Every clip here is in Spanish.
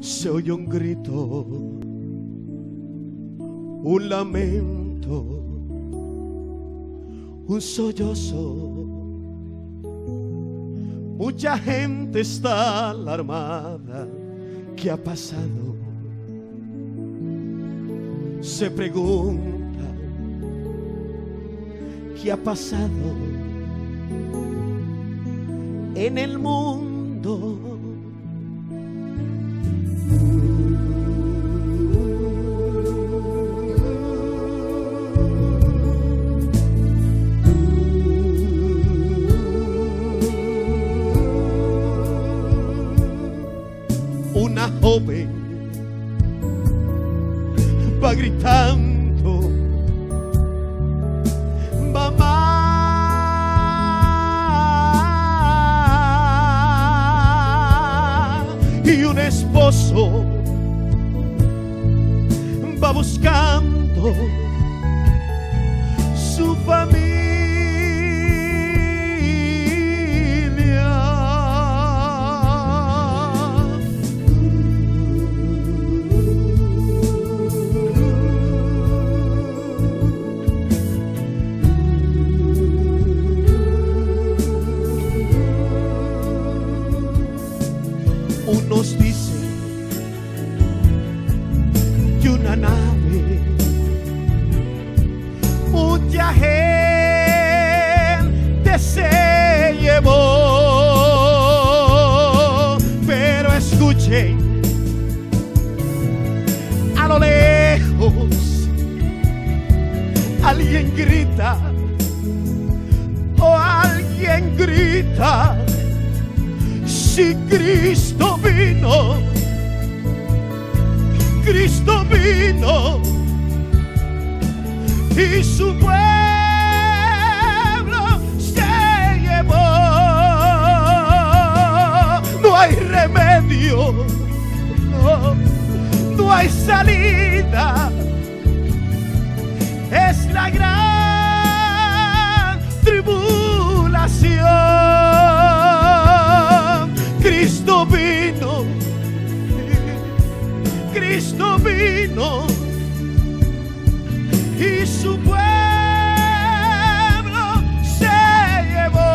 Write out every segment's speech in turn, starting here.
se oye un grito, un lamento, un sollozo. Mucha gente está alarmada. ¿Qué ha pasado? Se pregunta, ¿qué ha pasado en el mundo? Una joven va gritando, mamá, y un esposo va buscando su familia. Unos dicen que una nave, mucha gente se llevó, pero escuchen, a lo lejos alguien grita, o alguien grita, si Cristo vino, Cristo vino, y su pueblo se llevó. No hay remedio, no hay salida, es la gran tribulación. Cristo vino, Cristo vino, y su pueblo se llevó.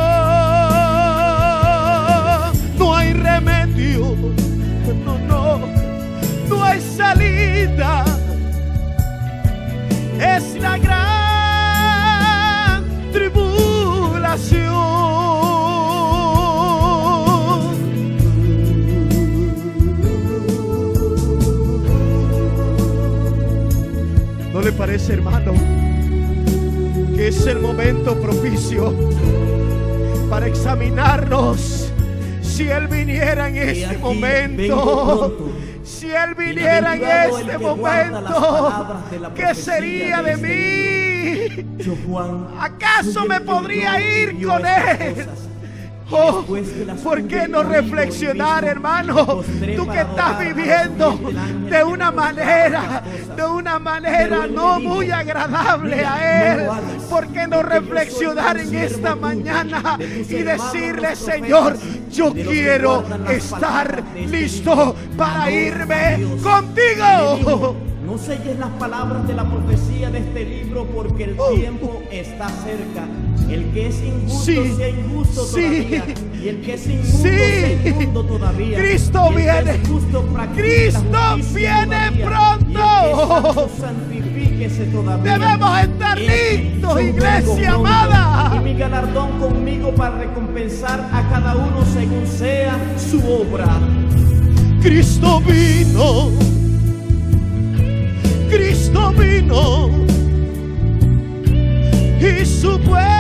No hay remedio, no hay salida, es la gran tribulación. ¿No le parece, hermano, que es el momento propicio para examinarnos? Si Él viniera en este momento, si Él viniera en este momento, ¿qué sería de mí? ¿Acaso me podría ir con Él? Oh, ¿por qué no reflexionar, hermano? Tú que estás viviendo de una manera no muy agradable a Él, ¿por qué no reflexionar en esta mañana y decirle, Señor, yo quiero estar listo para irme contigo? No selles las palabras de la profecía de este libro, porque el tiempo está cerca. El que es injusto sea injusto todavía, y el que es inmundo sea inmundo todavía. Cristo viene, Cristo viene pronto. Debemos estar listos, iglesia amada. Y mi galardón conmigo para recompensar a cada uno según sea su obra. Cristo vino, Cristo vino, y su pueblo